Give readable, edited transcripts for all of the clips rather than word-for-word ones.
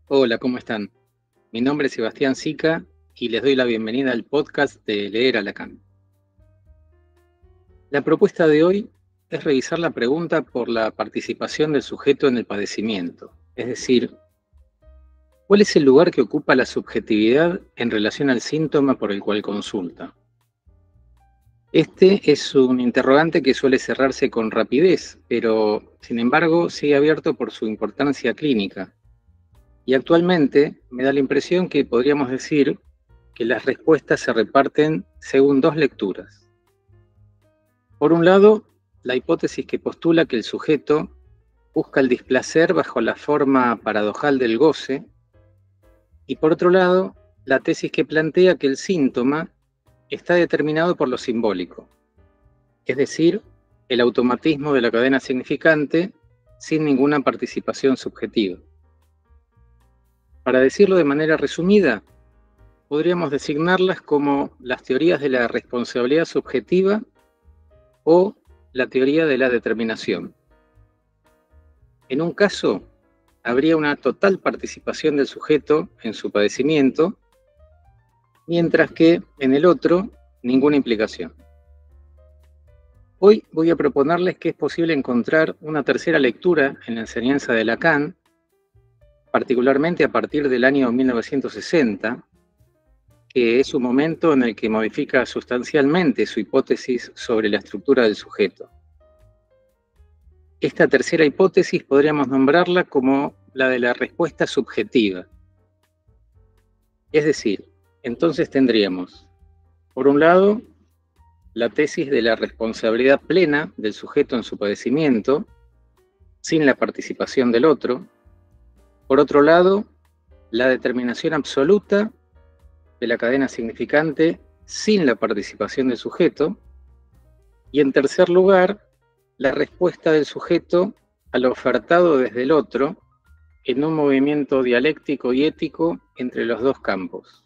Hola, ¿cómo están? Mi nombre es Sebastián Sica y les doy la bienvenida al podcast de Leer a Lacan. La propuesta de hoy es revisar la pregunta por la participación del sujeto en el padecimiento, es decir, ¿cuál es el lugar que ocupa la subjetividad en relación al síntoma por el cual consulta? Este es un interrogante que suele cerrarse con rapidez, pero sin embargo sigue abierto por su importancia clínica. Y actualmente me da la impresión que podríamos decir que las respuestas se reparten según dos lecturas. Por un lado, la hipótesis que postula que el sujeto busca el displacer bajo la forma paradojal del goce, y por otro lado, la tesis que plantea que el síntoma está determinado por lo simbólico, es decir, el automatismo de la cadena significante sin ninguna participación subjetiva. Para decirlo de manera resumida, podríamos designarlas como las teorías de la responsabilidad subjetiva o la teoría de la determinación. En un caso, habría una total participación del sujeto en su padecimiento, mientras que en el otro, ninguna implicación. Hoy voy a proponerles que es posible encontrar una tercera lectura en la enseñanza de Lacan, particularmente a partir del año 1960, que es un momento en el que modifica sustancialmente su hipótesis sobre la estructura del sujeto. Esta tercera hipótesis podríamos nombrarla como la de la respuesta subjetiva. Es decir, entonces tendríamos, por un lado, la tesis de la responsabilidad plena del sujeto en su padecimiento, sin la participación del otro. Por otro lado, la determinación absoluta de la cadena significante sin la participación del sujeto. Y en tercer lugar, la respuesta del sujeto al ofertado desde el otro en un movimiento dialéctico y ético entre los dos campos.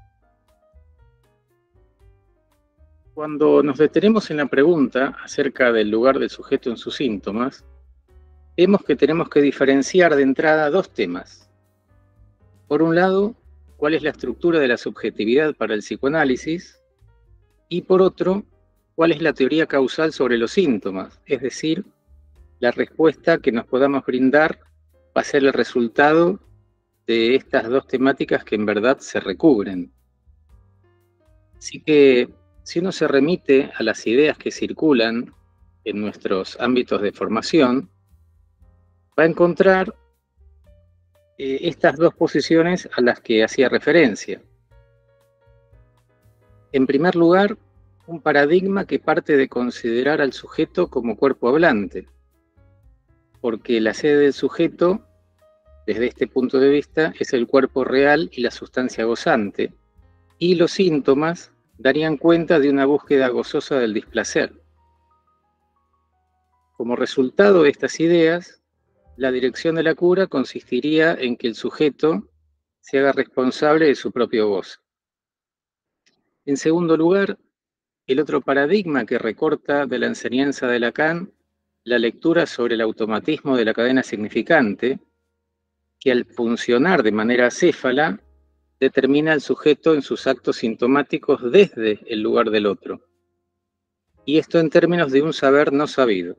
Cuando nos detenemos en la pregunta acerca del lugar del sujeto en sus síntomas, vemos que tenemos que diferenciar de entrada dos temas. Por un lado, cuál es la estructura de la subjetividad para el psicoanálisis, y por otro, cuál es la teoría causal sobre los síntomas, es decir, la respuesta que nos podamos brindar va a ser el resultado de estas dos temáticas que en verdad se recubren. Así que, si uno se remite a las ideas que circulan en nuestros ámbitos de formación, va a encontrar estas dos posiciones a las que hacía referencia. En primer lugar, un paradigma que parte de considerar al sujeto como cuerpo hablante, porque la sede del sujeto, desde este punto de vista, es el cuerpo real y la sustancia gozante, y los síntomas darían cuenta de una búsqueda gozosa del displacer. Como resultado de estas ideas, la dirección de la cura consistiría en que el sujeto se haga responsable de su propio goce. En segundo lugar, el otro paradigma que recorta de la enseñanza de Lacan la lectura sobre el automatismo de la cadena significante, que al funcionar de manera acéfala, determina al sujeto en sus actos sintomáticos desde el lugar del otro. Y esto en términos de un saber no sabido.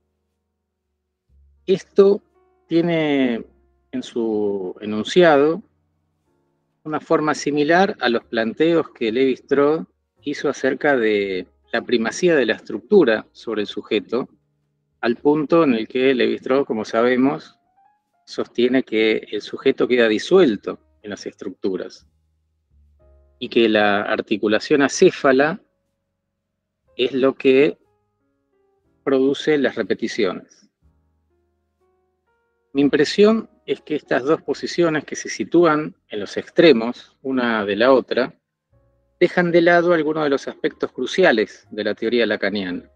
Esto tiene en su enunciado una forma similar a los planteos que Lévi-Strauss hizo acerca de la primacía de la estructura sobre el sujeto, al punto en el que Lévi-Strauss, como sabemos, sostiene que el sujeto queda disuelto en las estructuras y que la articulación acéfala es lo que produce las repeticiones. Mi impresión es que estas dos posiciones que se sitúan en los extremos, una de la otra, dejan de lado algunos de los aspectos cruciales de la teoría lacaniana.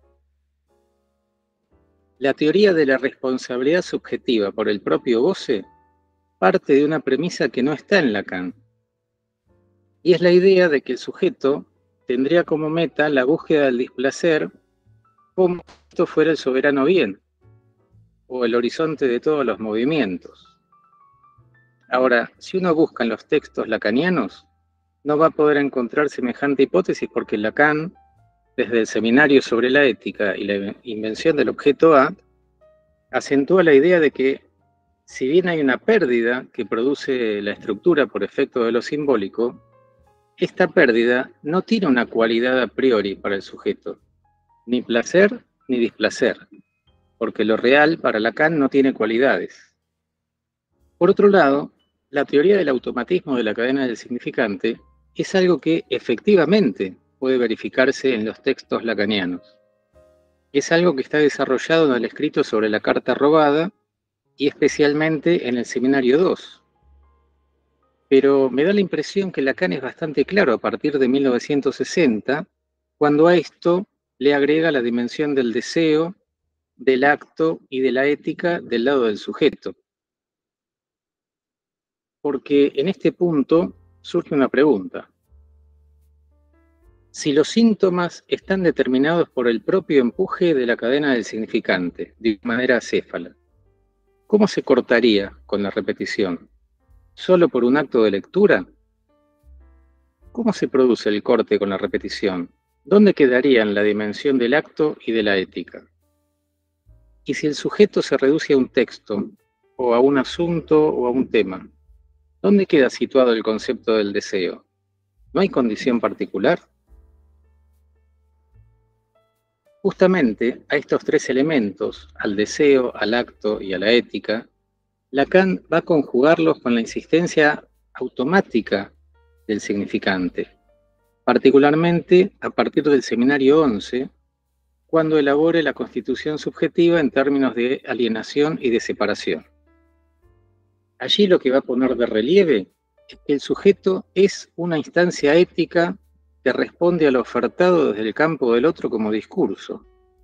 La teoría de la responsabilidad subjetiva por el propio goce parte de una premisa que no está en Lacan, y es la idea de que el sujeto tendría como meta la búsqueda del displacer como si esto fuera el soberano bien, o el horizonte de todos los movimientos. Ahora, si uno busca en los textos lacanianos, no va a poder encontrar semejante hipótesis porque Lacan, desde el seminario sobre la ética y la invención del objeto A, acentúa la idea de que si bien hay una pérdida que produce la estructura por efecto de lo simbólico, esta pérdida no tiene una cualidad a priori para el sujeto, ni placer ni displacer, porque lo real para Lacan no tiene cualidades. Por otro lado, la teoría del automatismo de la cadena del significante es algo que efectivamente puede verificarse en los textos lacanianos. Es algo que está desarrollado en el escrito sobre la carta robada y especialmente en el seminario 2. Pero me da la impresión que Lacan es bastante claro a partir de 1960, cuando a esto le agrega la dimensión del deseo, del acto y de la ética del lado del sujeto. Porque en este punto surge una pregunta. Si los síntomas están determinados por el propio empuje de la cadena del significante, de manera acéfala, ¿cómo se cortaría con la repetición? ¿Solo por un acto de lectura? ¿Cómo se produce el corte con la repetición? ¿Dónde quedarían la dimensión del acto y de la ética? Y si el sujeto se reduce a un texto, o a un asunto, o a un tema, ¿dónde queda situado el concepto del deseo? ¿No hay condición particular? Justamente a estos tres elementos, al deseo, al acto y a la ética, Lacan va a conjugarlos con la insistencia automática del significante, particularmente a partir del seminario 11, cuando elabore la constitución subjetiva en términos de alienación y de separación. Allí lo que va a poner de relieve es que el sujeto es una instancia ética que responde a lo ofertado desde el campo del otro como discurso.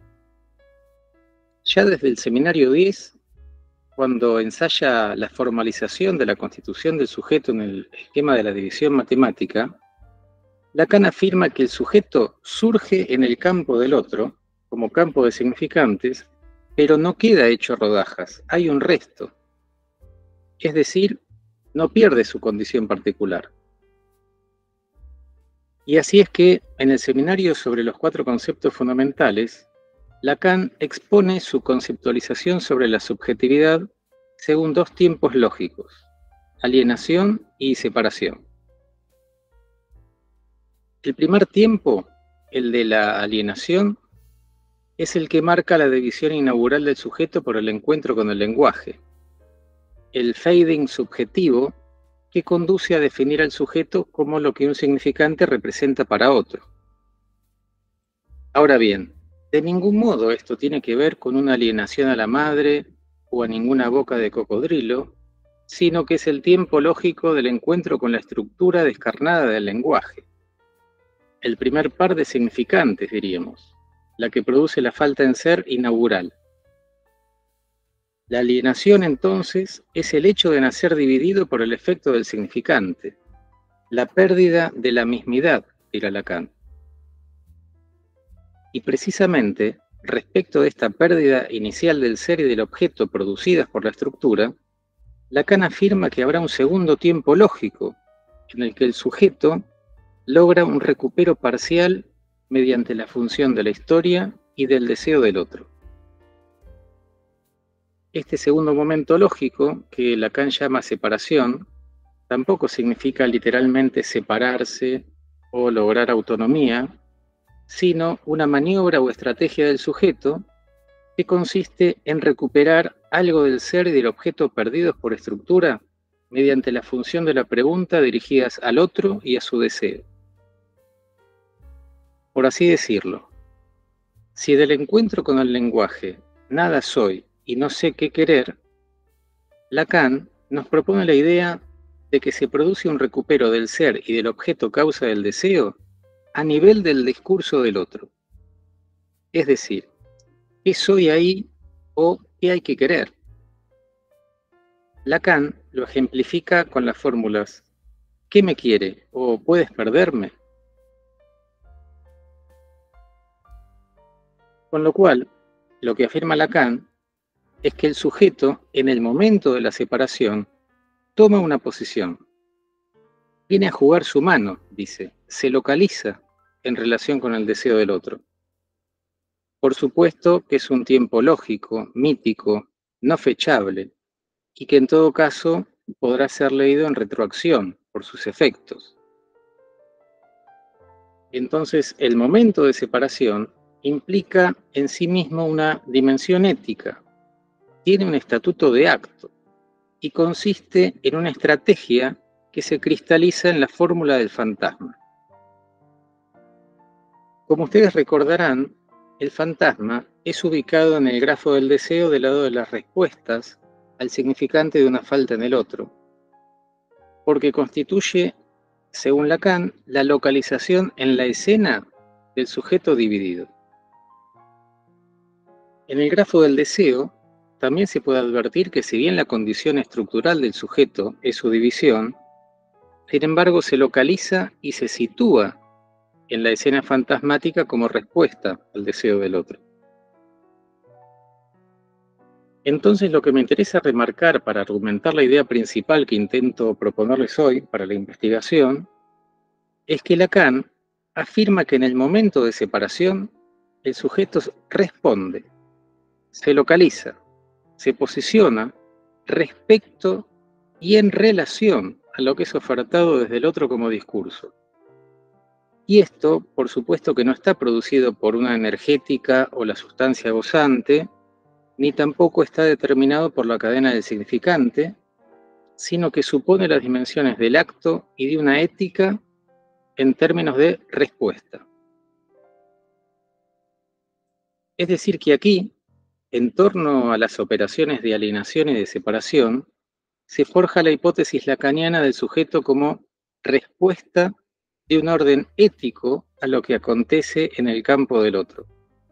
Ya desde el seminario 10, cuando ensaya la formalización de la constitución del sujeto en el esquema de la división matemática, Lacan afirma que el sujeto surge en el campo del otro, como campo de significantes, pero no queda hecho rodajas, hay un resto. Es decir, no pierde su condición particular. Y así es que, en el seminario sobre los 4 conceptos fundamentales, Lacan expone su conceptualización sobre la subjetividad según 2 tiempos lógicos, alienación y separación. El primer tiempo, el de la alienación, es el que marca la división inaugural del sujeto por el encuentro con el lenguaje, el fading subjetivo que conduce a definir al sujeto como lo que un significante representa para otro. Ahora bien, de ningún modo esto tiene que ver con una alienación a la madre o a ninguna boca de cocodrilo, sino que es el tiempo lógico del encuentro con la estructura descarnada del lenguaje. El primer par de significantes, diríamos, la que produce la falta en ser inaugural. La alienación, entonces, es el hecho de nacer dividido por el efecto del significante, la pérdida de la mismidad, dirá Lacan. Y precisamente, respecto de esta pérdida inicial del ser y del objeto producidas por la estructura, Lacan afirma que habrá un segundo tiempo lógico, en el que el sujeto logra un recupero parcial mediante la función de la historia y del deseo del otro. Este segundo momento lógico, que Lacan llama separación, tampoco significa literalmente separarse o lograr autonomía, sino una maniobra o estrategia del sujeto que consiste en recuperar algo del ser y del objeto perdidos por estructura mediante la función de la pregunta dirigidas al otro y a su deseo. Por así decirlo, si del encuentro con el lenguaje nada soy y no sé qué querer, Lacan nos propone la idea de que se produce un recupero del ser y del objeto causa del deseo a nivel del discurso del otro. Es decir, ¿qué soy ahí o qué hay que querer? Lacan lo ejemplifica con las fórmulas ¿qué me quiere? O ¿puedes perderme? Con lo cual, lo que afirma Lacan es que el sujeto, en el momento de la separación, toma una posición. Viene a jugar su mano, dice, se localiza en relación con el deseo del otro. Por supuesto que es un tiempo lógico, mítico, no fechable, y que en todo caso podrá ser leído en retroacción por sus efectos. Entonces, el momento de separación implica en sí mismo una dimensión ética, tiene un estatuto de acto y consiste en una estrategia que se cristaliza en la fórmula del fantasma. Como ustedes recordarán, el fantasma es ubicado en el grafo del deseo del lado de las respuestas al significante de una falta en el otro, porque constituye, según Lacan, la localización en la escena del sujeto dividido. En el grafo del deseo, también se puede advertir que si bien la condición estructural del sujeto es su división, sin embargo se localiza y se sitúa en la escena fantasmática como respuesta al deseo del otro. Entonces lo que me interesa remarcar para argumentar la idea principal que intento proponerles hoy para la investigación es que Lacan afirma que en el momento de separación el sujeto responde, se localiza, se posiciona respecto y en relación a lo que es ofertado desde el otro como discurso. Y esto, por supuesto, que no está producido por una energética o la sustancia gozante, ni tampoco está determinado por la cadena del significante, sino que supone las dimensiones del acto y de una ética en términos de respuesta. Es decir, que aquí, en torno a las operaciones de alienación y de separación, se forja la hipótesis lacaniana del sujeto como respuesta de un orden ético a lo que acontece en el campo del otro.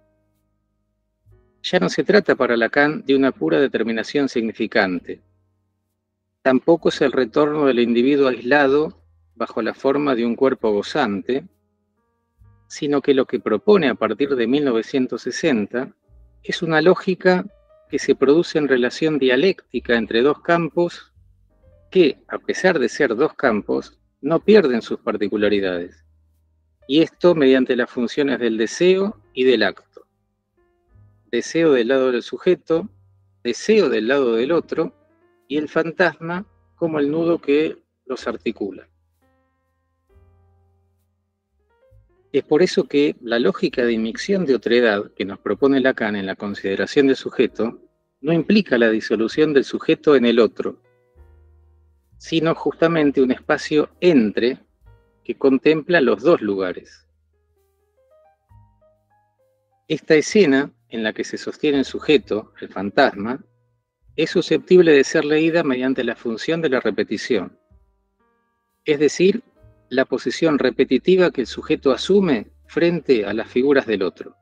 Ya no se trata para Lacan de una pura determinación significante. Tampoco es el retorno del individuo aislado bajo la forma de un cuerpo gozante, sino que lo que propone a partir de 1960 es una lógica que se produce en relación dialéctica entre dos campos que, a pesar de ser dos campos, no pierden sus particularidades. Y esto mediante las funciones del deseo y del acto. Deseo del lado del sujeto, deseo del lado del otro, y el fantasma como el nudo que los articula. Es por eso que la lógica de inmixción de otredad que nos propone Lacan en la consideración del sujeto no implica la disolución del sujeto en el otro, sino justamente un espacio entre que contempla los dos lugares. Esta escena en la que se sostiene el sujeto, el fantasma, es susceptible de ser leída mediante la función de la repetición, es decir, la posición repetitiva que el sujeto asume frente a las figuras del otro.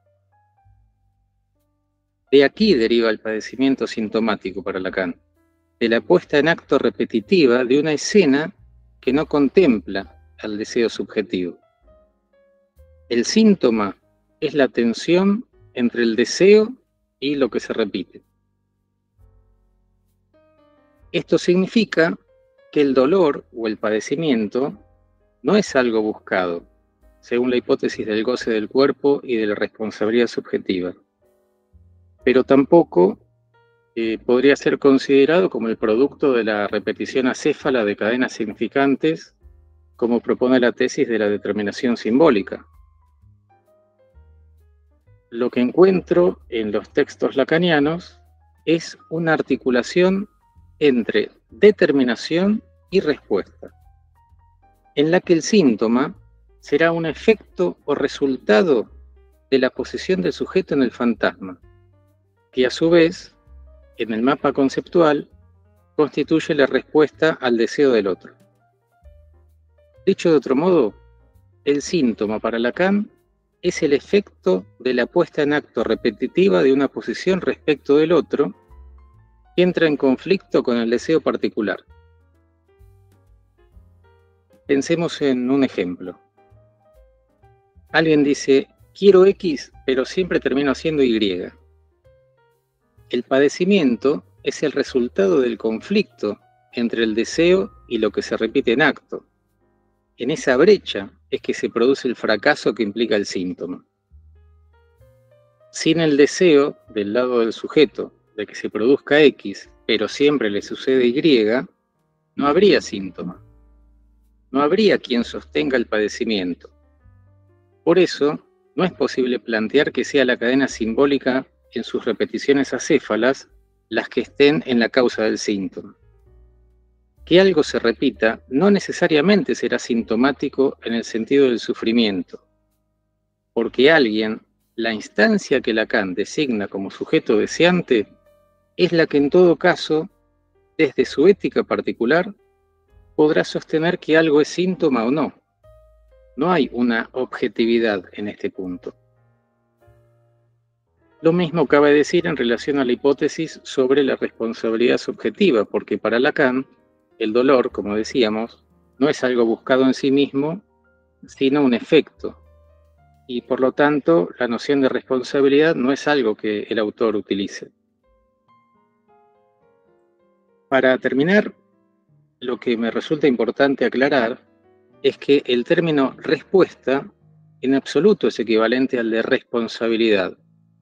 De aquí deriva el padecimiento sintomático para Lacan, de la puesta en acto repetitiva de una escena que no contempla al deseo subjetivo. El síntoma es la tensión entre el deseo y lo que se repite. Esto significa que el dolor o el padecimiento no es algo buscado, según la hipótesis del goce del cuerpo y de la responsabilidad subjetiva, pero tampoco podría ser considerado como el producto de la repetición acéfala de cadenas significantes, como propone la tesis de la determinación simbólica. Lo que encuentro en los textos lacanianos es una articulación entre determinación y respuesta, en la que el síntoma será un efecto o resultado de la posición del sujeto en el fantasma, que a su vez, en el mapa conceptual, constituye la respuesta al deseo del otro. Dicho de otro modo, el síntoma para Lacan es el efecto de la puesta en acto repetitiva de una posición respecto del otro que entra en conflicto con el deseo particular. Pensemos en un ejemplo. Alguien dice, quiero X, pero siempre termino haciendo Y. El padecimiento es el resultado del conflicto entre el deseo y lo que se repite en acto. En esa brecha es que se produce el fracaso que implica el síntoma. Sin el deseo del lado del sujeto de que se produzca X, pero siempre le sucede Y, no habría síntoma. No habría quien sostenga el padecimiento. Por eso, no es posible plantear que sea la cadena simbólica en sus repeticiones acéfalas las que estén en la causa del síntoma. Que algo se repita no necesariamente será sintomático en el sentido del sufrimiento, porque alguien, la instancia que Lacan designa como sujeto deseante, es la que en todo caso, desde su ética particular, podrá sostener que algo es síntoma o no. No hay una objetividad en este punto. Lo mismo cabe decir en relación a la hipótesis sobre la responsabilidad subjetiva, porque para Lacan, el dolor, como decíamos, no es algo buscado en sí mismo, sino un efecto. Y por lo tanto, la noción de responsabilidad no es algo que el autor utilice. Para terminar, lo que me resulta importante aclarar es que el término respuesta en absoluto es equivalente al de responsabilidad,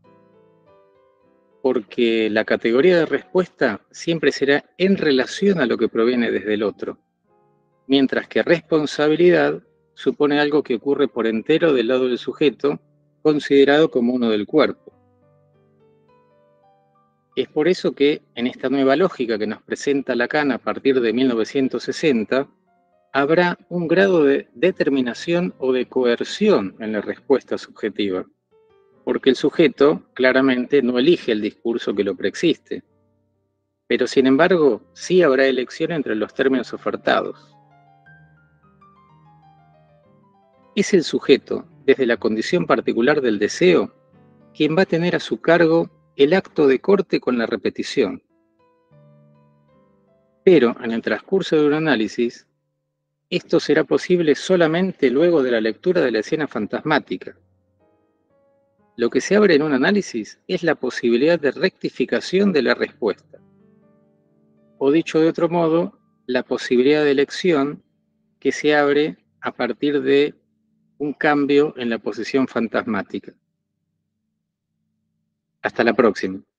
porque la categoría de respuesta siempre será en relación a lo que proviene desde el otro, mientras que responsabilidad supone algo que ocurre por entero del lado del sujeto, considerado como uno del cuerpo. Es por eso que en esta nueva lógica que nos presenta Lacan a partir de 1960, habrá un grado de determinación o de coerción en la respuesta subjetiva, porque el sujeto claramente no elige el discurso que lo preexiste, pero sin embargo sí habrá elección entre los términos ofertados. Es el sujeto, desde la condición particular del deseo, quien va a tener a su cargo el acto de corte con la repetición. Pero en el transcurso de un análisis, esto será posible solamente luego de la lectura de la escena fantasmática. Lo que se abre en un análisis es la posibilidad de rectificación de la respuesta. O dicho de otro modo, la posibilidad de elección que se abre a partir de un cambio en la posición fantasmática. Hasta la próxima.